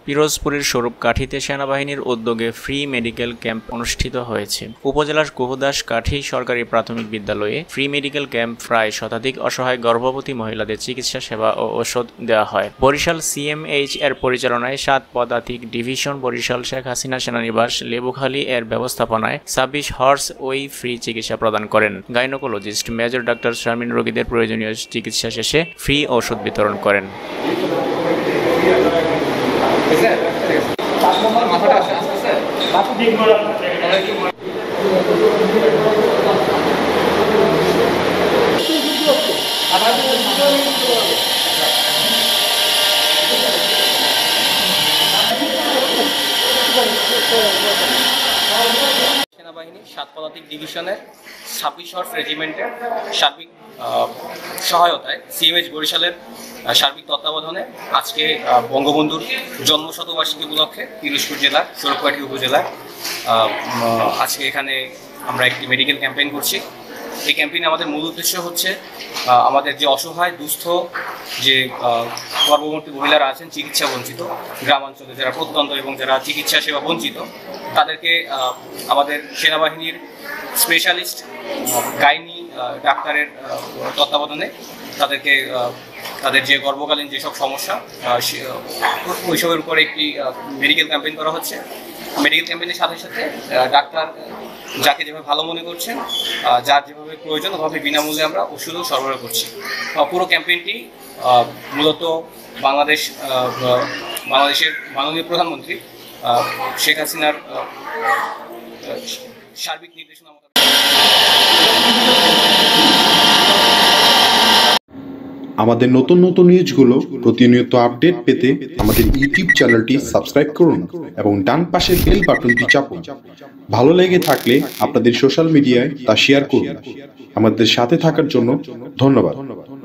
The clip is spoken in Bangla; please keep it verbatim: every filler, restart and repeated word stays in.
পিরোজপুরের স্বরূপকাঠিতে সেনাবাহিনীর উদ্যোগে ফ্রি মেডিকেল ক্যাম্প অনুষ্ঠিত হয়েছে। উপজেলার কুহুদাস কাঠি সরকারি প্রাথমিক বিদ্যালয়ে ফ্রি মেডিকেল ক্যাম্প প্রায় শতাধিক অসহায় গর্ভবতী মহিলাদের চিকিৎসা সেবা ও ওষুধ দেওয়া হয়। বরিশাল সিএমএইচ এর পরিচালনায় সাত পদাতিক ডিভিশন বরিশাল শেখ হাসিনা সেনানিবাস লেবুখালী এর ব্যবস্থাপনায় ছাব্বিশ হর্স ওই ফ্রি চিকিৎসা প্রদান করেন। গাইনোকোলজিস্ট মেজর ডাক্তার শারমিন রোগীদের প্রয়োজনীয় চিকিৎসা শেষে ফ্রি ওষুধ বিতরণ করেন। সেনাবাহিনী সাত পদাতিক ডিভিশনের ছাব্বিশ হর্স রেজিমেন্টের সার্বিক সহায়তায় সিএমএইচ বরিশালের সার্বিক তত্ত্বাবধানে আজকে বঙ্গবন্ধুর জন্মশতবার্ষিকী উপলক্ষে পিরোজপুর জেলার স্বরূপকাঠি উপজেলায় আজকে এখানে আমরা একটি মেডিকেল ক্যাম্পেইন করছি। এই ক্যাম্পেইনে আমাদের মূল উদ্দেশ্য হচ্ছে আমাদের যে অসহায় দুস্থ যে গর্ভবতী মহিলারা আছেন চিকিৎসা বঞ্চিত, গ্রামাঞ্চলে যারা প্রত্যন্ত এবং যারা চিকিৎসা সেবা বঞ্চিত, তাদেরকে আমাদের সেনাবাহিনীর স্পেশালিস্ট গাইনি ডাক্তারের তত্ত্বাবধানে তাদেরকে তাদের যে গর্ভকালীন যেসব সমস্যা ওইসবের উপরে একটি মেডিকেল ক্যাম্পেইন করা হচ্ছে। মেডিকেল ক্যাম্পেইনের সাথে সাথে ডাক্তার যাকে যেভাবে ভালো মনে করছেন, যার যেভাবে প্রয়োজন ওভাবে বিনামূল্যে আমরা ওষুধও সরবরাহ করছি। পুরো ক্যাম্পেইনটি মূলত বাংলাদেশ বাংলাদেশের মাননীয় প্রধানমন্ত্রী শেখ হাসিনার সার্বিক নির্দেশনা মতো। আমাদের নতুন নতুন নিউজগুলো প্রতিনিয়ত আপডেট পেতে আমাদের ইউটিউব চ্যানেলটি সাবস্ক্রাইব করুন এবং ডান পাশের বেল বাটনটি চাপুন। ভালো লেগে থাকলে আপনাদের সোশ্যাল মিডিয়ায় তা শেয়ার করুন। আমাদের সাথে থাকার জন্য ধন্যবাদ।